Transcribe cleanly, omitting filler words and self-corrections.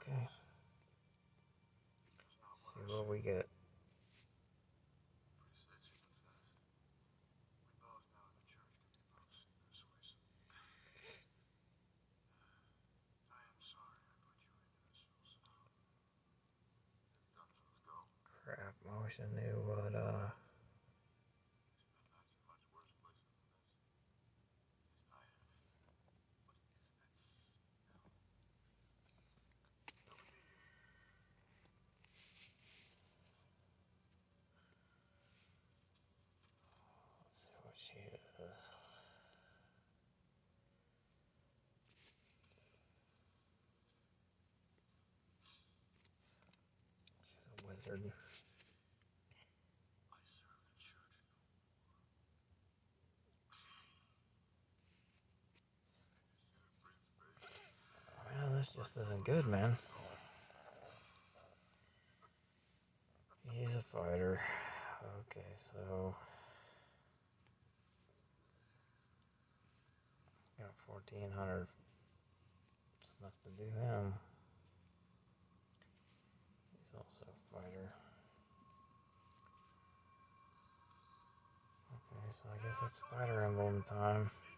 Okay. See what we get. Crap, I wish I knew what, let's see what she is. She's a wizard. Well, this just isn't good, man. He's a fighter. Okay, so got 1,400. It's enough to do him. He's also a fighter. Okay, so I guess it's fighter emblem time.